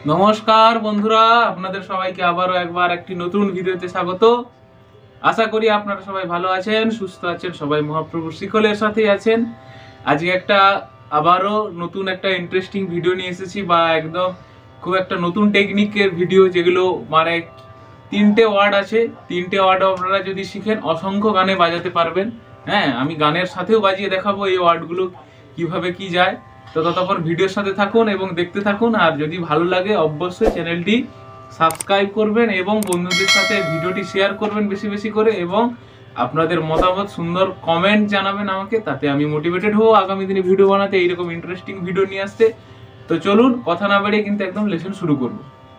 নমস্কার বন্ধুরা, আপনাদের সবাইকে আবারও একবার একটি নতুন ভিডিওতে স্বাগত। আশা করি আপনারা সবাই ভালো আছেন, সুস্থ আছেন, সবাই মহাপ্রভুর শিকলের সাথেই আছেন। আজকে আবারও নতুন একটা ইন্টারেস্টিং ভিডিও নিয়ে এসেছি, বা একদম খুব একটা নতুন টেকনিকের ভিডিও, যেগুলো মানে 3টে ওয়ার্ড আছে। 3টে ওয়ার্ড আপনারা যদি শিখেন অসংখ্য গানে বাজাতে পারবেন। হ্যাঁ, আমি গানের সাথেও বাজিয়ে দেখাবো এই ওয়ার্ডগুলো কিভাবে কি যায়। তো ততক্ষণ ভিডিওর সাথে থাকুন এবং দেখতে থাকুন। আর যদি ভালো লাগে অবশ্যই চ্যানেলটি সাবস্ক্রাইব করবেন এবং বন্ধুদের সাথে ভিডিওটি শেয়ার করবেন বেশি বেশি করে, এবং আপনাদের মতামত সুন্দর কমেন্ট জানাবেন আমাকে, তাতে আমি মোটিভেটেড হব আগামী দিনে ভিডিও বানাতে, এইরকম ইন্টারেস্টিং ভিডিও নিয়ে আসতে। তো চলুন কথা না বাড়িয়ে কিন্তু একদম লেসন শুরু করব।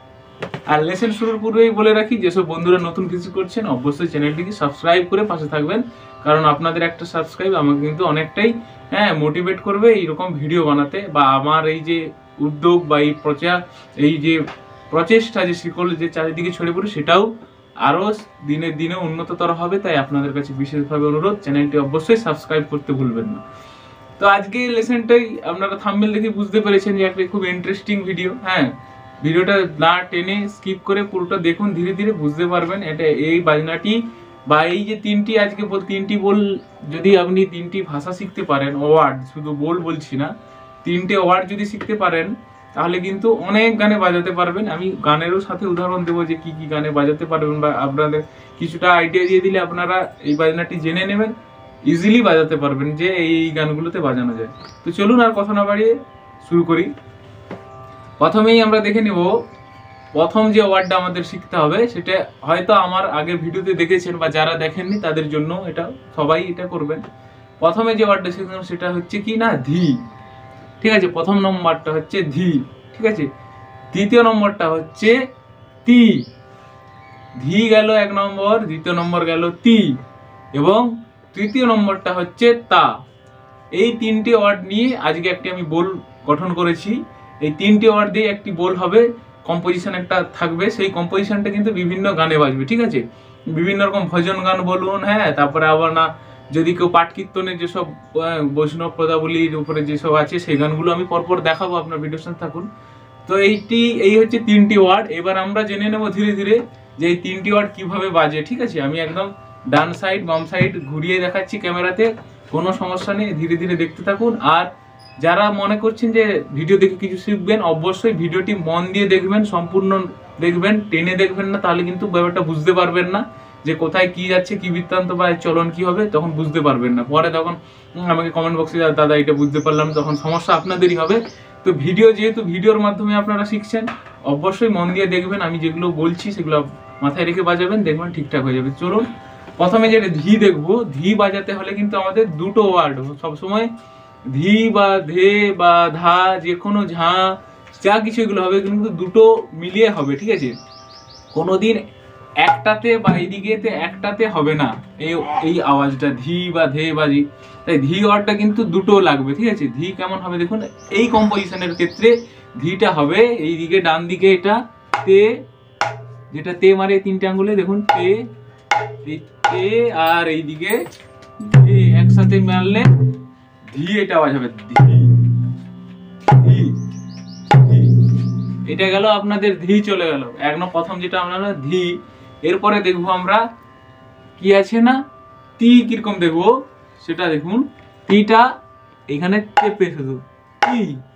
আর লেসন শুরুর পূর্বেই বলে রাখি, যেসব বন্ধুরা নতুন কিছু করছেন অবশ্যই চ্যানেলটিকে সাবস্ক্রাইব করে পাশে থাকবেন, কারণ আপনাদের একটা সাবস্ক্রাইব আমাকে কিন্তু অনেকটাই মোটিভেট করবে এইরকম ভিডিও বানাতে, বা আমার এই যে উদ্যোগ বা এই যে প্রচেষ্টা, যে শিকল যে চারিদিকে ছড়িয়ে পড়ে, সেটাও আরও দিনে দিনে উন্নততর হবে। তাই আপনাদের কাছে বিশেষভাবে অনুরোধ, চ্যানেলটি অবশ্যই সাবস্ক্রাইব করতে ভুলবেন না। তো আজকে লেসনটাই আপনারা থাম্বনেল দেখে বুঝতে পেরেছেন যে একটা খুব ইন্টারেস্টিং ভিডিও। ভিডিওটা না টেনে স্কিপ করে পুরোটা দেখুন, ধীরে ধীরে বুঝতে পারবেন এটা এই বাজনাটি বা এই যে তিনটি বল, যদি আপনি 3টি ভাষা শিখতে পারেন, ওয়ার্ড, শুধু বলছি না, 3টে ওয়ার্ড যদি শিখতে পারেন, তাহলে কিন্তু অনেক গানে বাজাতে পারবেন। আমি গানেরও সাথে উদাহরণ দেবো যে কি কি গানে বাজাতে পারবেন, বা আপনাদের কিছুটা আইডিয়া দিয়ে দিলে আপনারা এই বাজনাটি জেনে নেবেন, ইজিলি বাজাতে পারবেন যে এই গানগুলোতে বাজানো যায়। তো চলুন আর কথা না বাড়িয়ে শুরু করি। প্রথমেই আমরা দেখে নেব প্রথম যে ওয়ার্ডটা আমাদের শিখতে হবে, সেটা হয়তো আমার আগের ভিডিওতে দেখেছেন, বা যারা দেখেননি তাদের জন্য এটা, সবাই এটা করবেন। প্রথমে যে ওয়ার্ডটা শিখলাম সেটা হচ্ছে কি না, ধি। ঠিক আছে, প্রথম নম্বরটা হচ্ছে ধি। ঠিক আছে, দ্বিতীয় নম্বরটা হচ্ছে তি। ধি গেল 1 নম্বর, দ্বিতীয় নম্বর গেল তি, এবং তৃতীয় নম্বরটা হচ্ছে তা। এই 3টে ওয়ার্ড নিয়ে আজকে একটি আমি বোল গঠন করেছি। এই 3টে ওয়ার্ড দিয়ে একটি বোল হবে, কম্পোজিশন একটা থাকবে। সেই কম্পোজিশনটা কিন্তু বিভিন্ন গানে বাজবে। ঠিক আছে, বিভিন্ন রকম ভজন গান বলুন, তারপরে আবার না যদি কেউ পাঠ কীর্তনের যেসব বৈষ্ণব পদাবলীর উপরে যেসব আছে, সেই গানগুলো আমি পরপর দেখাবো, আপনার ভিডিওর সাথে থাকুন। তো এই হচ্ছে 3টি ওয়ার্ড। এবার আমরা জেনে নেব ধীরে ধীরে যে এই 3টি ওয়ার্ড কিভাবে বাজে। ঠিক আছে, আমি একদম ডান সাইড বাম সাইড ঘুরিয়ে দেখাচ্ছি ক্যামেরাতে, কোনো সমস্যা নেই, ধীরে ধীরে দেখতে থাকুন। আর যারা মনে করছেন যে ভিডিও দেখে কিছু শিখবেন, অবশ্যই ভিডিওটি মন দিয়ে দেখবেন, সম্পূর্ণ দেখবেন, টেনে দেখবেন না, তাহলে কিন্তু ব্যাপারটা বুঝতে পারবেন না যে কোথায় কি যাচ্ছে, কি বৃত্তান্ত বা চলন কি হবে, তখন বুঝতে পারবেন না। পরে তখন আমাকে কমেন্ট বক্সে দাদা এটা বুঝতে পারলাম, তখন সমস্যা আপনাদেরই হবে। তো যেহেতু ভিডিওর মাধ্যমে আপনারা শিখছেন, অবশ্যই মন দিয়ে দেখবেন, আমি যেগুলো বলছি সেগুলো মাথায় রেখে বাজাবেন, দেখবেন ঠিকঠাক হয়ে যাবে। চলুন প্রথমে যেটা ধি দেখবো। ধি বাজাতে হলে কিন্তু আমাদের দুটো ওয়ার্ড সবসময়, ধি বা ধে বা ধা, যে কোনো ঝা, যা কিছু এগুলো হবে কিন্তু দুটো মিলিয়ে হবে। ঠিক আছে, কোনোদিন একটাতে বা এইদিকেতে একটাতে হবে না এই আওয়াজটা, ধি বা ধে বাজি। তাই ধি ওয়ার্ডটা কিন্তু দুটো লাগবে। ঠিক আছে, ধি কেমন হবে দেখুন, এই কম্পোজিশনের ক্ষেত্রে ধিটা হবে এইদিকে ডান দিকে, এটা তে, যেটা তে মারে 3টে আঙ্গুলে, দেখুন তে, এই তে, আর এইদিকে একসাথে মারলে ধি, এটা আওয়াজ হবে ধি ধি ধি। এটা গেল আপনাদের ধি, চলে গেল একদম প্রথম যেটা আমরা ধি। এরপরে দেখবো আমরা কি আছে না, তি কিরকম দেখবো সেটা দেখুন। তিটা এখানে চেপে, শুধু তি,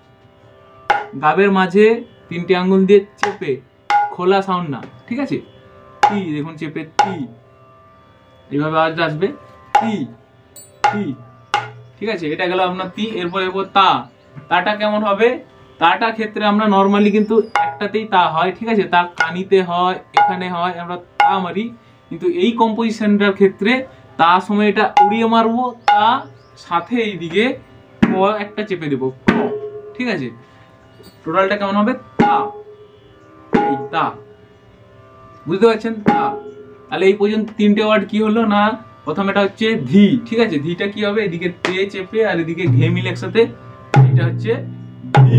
গাবের মাঝে 3টে আঙ্গুল দিয়ে চেপে, খোলা সাউন্ড না। ঠিক আছে, তি দেখুন চেপে তি, এইভাবে আওয়াজটা আসবে তি তি। ঠিক আছে, এটা গেল আপনার তি। এরপরে তা। তাটা কেমন হবে, তাটা ক্ষেত্রে আমরা নর্মালি কিন্তু একটাতেই তা হয়। ঠিক আছে, তা কানিতে হয়, এখানে হয়, আমরা তা মারি। কিন্তু এই কম্পোজিশনটার ক্ষেত্রে তা সময় এটা উড়িয়ে মারবো, তা সাথে এইদিকে ক একটা চেপে দেবো, ক। ঠিক আছে, টোটালটা কেমন হবে, তা, এই তা, বুঝতে পারছেন তা। তাহলে এই পর্যন্ত 3টে ওয়ার্ড কি হলো না, প্রথম এটা হচ্ছে ধি। ঠিক আছে, ধিটা কি হবে, এদিকে তে চেপে আর এদিকে ঘে মিলে একসাথে, এটা হচ্ছে ধি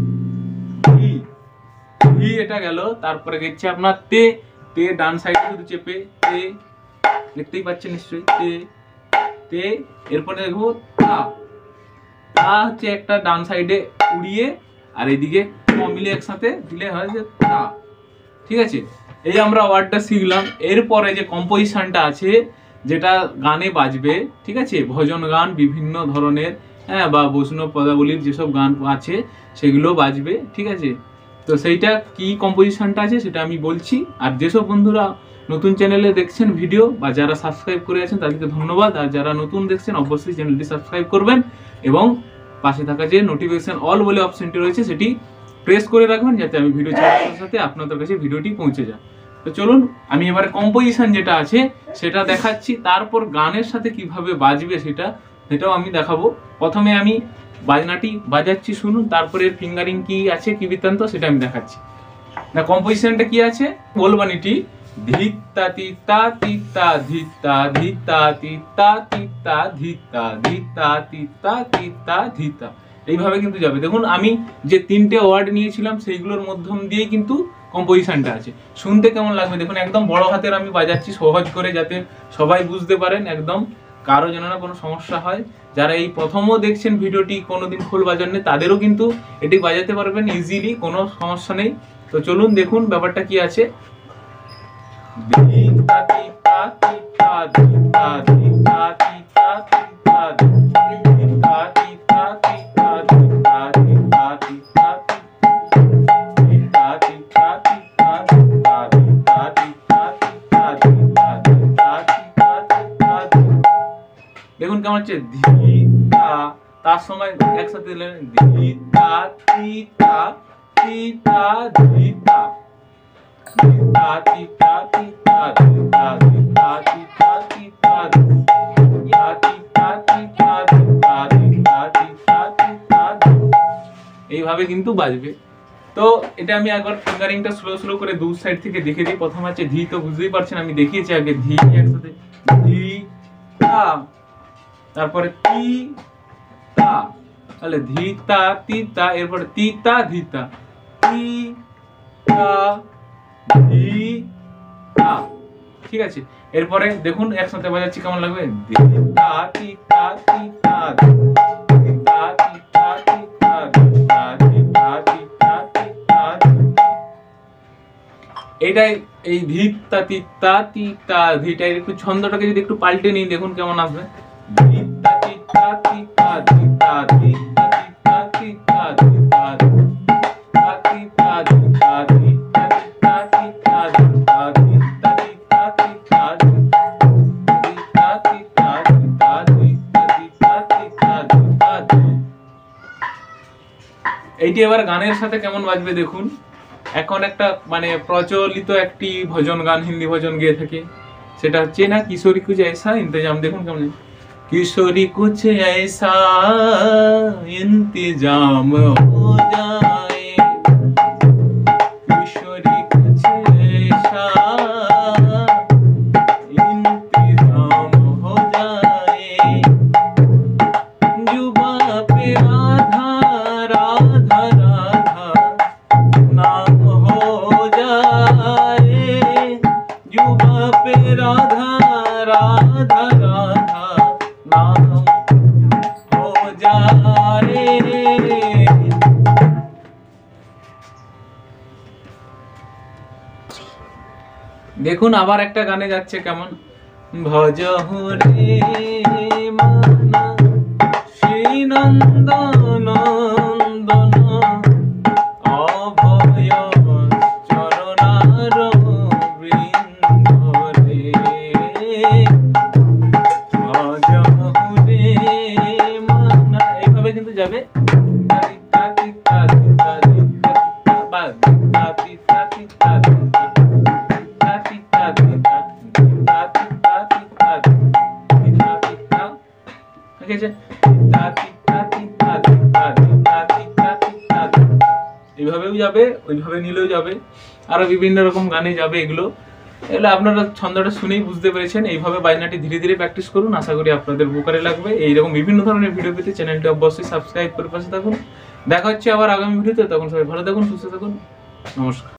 ধি ধি। এটা গেল। তারপরে গেছে আপনার তে। তে ডান সাইডে শুধু চেপে তে, দেখতেই পাচ্ছেন নিশ্চয়ই তে তে। এরপরে দেখবো তা। তা হচ্ছে একটা ডান সাইডে উড়িয়ে, আর এদিকে ক। মিলে একসাথে দিলে হয় যে তা। ঠিক আছে, এই আমরা ওয়ার্ডটা শিখলাম। এরপরে যে কম্পোজিশনটা আছে যেটা গানে বাজবে, ঠিক আছে, ভজন গান বিভিন্ন ধরনের, হ্যাঁ, বা বৈষ্ণব পদাবলীর যেসব গান আছে সেগুলো বাজবে। ঠিক আছে, তো সেইটা কি কম্পোজিশনটা আছে সেটা আমি বলছি। আর যেসব বন্ধুরা নতুন চ্যানেলে দেখছেন ভিডিও বা যারা সাবস্ক্রাইব করে আছেন তাদেরকে ধন্যবাদ। আর যারা নতুন দেখছেন অবশ্যই চ্যানেলটি সাবস্ক্রাইব করবেন এবং পাশে থাকা যে নোটিফিকেশন অল বলে অপশনটি রয়েছে সেটি প্রেস করে রাখবেন, যাতে আমি ভিডিও ছাড়ার সাথে আপনাদের কাছে ভিডিওটি পৌঁছে যায়। তো চলুন আমি এবারে কম্পোজিশন যেটা আছে সেটা দেখাচ্ছি, তারপর গানের সাথে কিভাবে বাজবে সেটাও আমি দেখাবো। প্রথমে আমি বাজনাটি বাজাচ্ছি, শুনুন, তারপরে ফিঙ্গারিং কি আছে কি বৃত্তান্ত সেটা আমি দেখাচ্ছি। না, কম্পোজিশনটা কি আছে বলবানিটি ধিত্তা তিতা তিতা ধিত্তা ধিত্তা তিতা তিতা ধিত্তা ধিত্তা তিতা তিতা ধিত্তা, এইভাবে কিন্তু যাবে। দেখুন আমি যে তিনটে ওয়ার্ড নিয়েছিলাম সেইগুলোর মধ্যম দিয়ে কিন্তু কম্পোজিশনটা আছে। শুনতে কেমন লাগবে দেখুন, একদম বড় হাতের আমি বাজাচ্ছি সহজ করে, যাতে সবাই বুঝতে পারেন, একদম কারো যেন না কোনো সমস্যা হয়। যারা এই প্রথমও দেখছেন ভিডিওটি, কোনোদিন খোল বাজাননি, তাদেরও কিন্তু এটি বাজাতে পারবেন ইজিলি, কোনো সমস্যা নেই। তো চলুন দেখুন ব্যাপারটা কি আছে। ধিত্তা তিতা তিতা ধিত্তা ধিত্তা তিতা তিতা ধিত্তা তিতা তিতা ধিত্তা তিতা তিতা ধিত্তা তিতা তিতা ধিত্তা তিতা তিতা তিতা ধিত্তা তিতা তিতা তিতা। দেখুন কেমন হচ্ছে ধিত্তা, তার সময় একসাথে দিলেন ধিত্তা তিতা তিতা ধিত্তা তিতা তিতা তিতা তিতা তিতা তিতা তিতা তিতা তিতা তিতা তিতা তিতা তিতা, এইভাবে কিন্তু বাজবে। তো এটা আমি একবার ফিঙ্গারিংটা স্লো করে দু সাইড থেকে দেখে দিই। প্রথম আছে ধি, তো বুঝতেই পারছেন আমি দেখিয়েছি আগে, ধি একসাথে ধি তা, তারপরে তি তা, তাহলে ধিতা তিতা, এরপরে তিতা ধিতা তি তা ধি তা। ঠিক আছে, এরপরে দেখুন একসাথে বাজাচ্ছি কেমন লাগবে, ধিতা তিতা তিতা ধিতা তিতা তিতা ধিতা তিতা তিতা তিতা। এইটাই এই ধিত্তা তিতা তিতা ধিটাই একটু ছন্দটাকে যদি একটু পাল্টে নিই দেখুন কেমন আসবে, ধিত্তা তিতা তিতা ধিতা ধিত্তা তিতা তিতা ধিতা তিতা তিতা ধিতা ধিত্তা তিতা তিতা ধিতা ধিত্তা তিতা তিতা ধিত্তা তিতা ধিতা ধিত্তা তিতা তিতা ধিতা। এইটি এবার গানের সাথে কেমন বাজবে দেখুন। এখন একটা মানে প্রচলিত একটি ভজন গান, হিন্দি ভজন গেয়ে থাকে, সেটা হচ্ছে না কিশোরী কুছ ऐसा इंतजाम, দেখুন কেমন, किशोरी कुछ ऐसा इंतजाम हो जाए, किशोरी कुछ ऐसा इंतजाम हो जाए, जुबा पे राधा राधा राधा नाम हो जाए, जुबा पे राधा राधा राधा नाम हो जाए। দেখুন আবার একটা গানে যাচ্ছে কেমন, ভজহু রে মনা শ্রী নন্দন নন্দন অভয় চরণার বৃন্দ রে, ভজহু রে মনা, এইভাবে কিন্তু যাবে, তিতা তিতা তিতা তিতা বা তিতা তিতা তিতা তিতা তিতা তিতা তিতা তিতা তিতা তিতা তিতা, ঠিক আছে, তিতা তিতা তিতা তিতা তিতা তিতা তিতা, এইভাবেও যাবে, ওইভাবে নিলেও যাবে, আরো বিভিন্ন রকম গানে যাবে। এগুলো আপনারা ছন্দটা শুনেই বুঝতে পেরেছেন। এইভাবে বাজনাটি ধীরে ধীরে প্র্যাকটিস করুন, আশা করি আপনাদের উপকারে লাগবে। এইরকম বিভিন্ন ধরনের ভিডিও পেতে চ্যানেলটি অবশ্যই সাবস্ক্রাইব করে পাশে থাকুন। দেখা হচ্ছে আবার আগামী ভিডিওতে, তখন সবাই ভালো থাকুন, সুস্থ থাকুন, নমস্কার।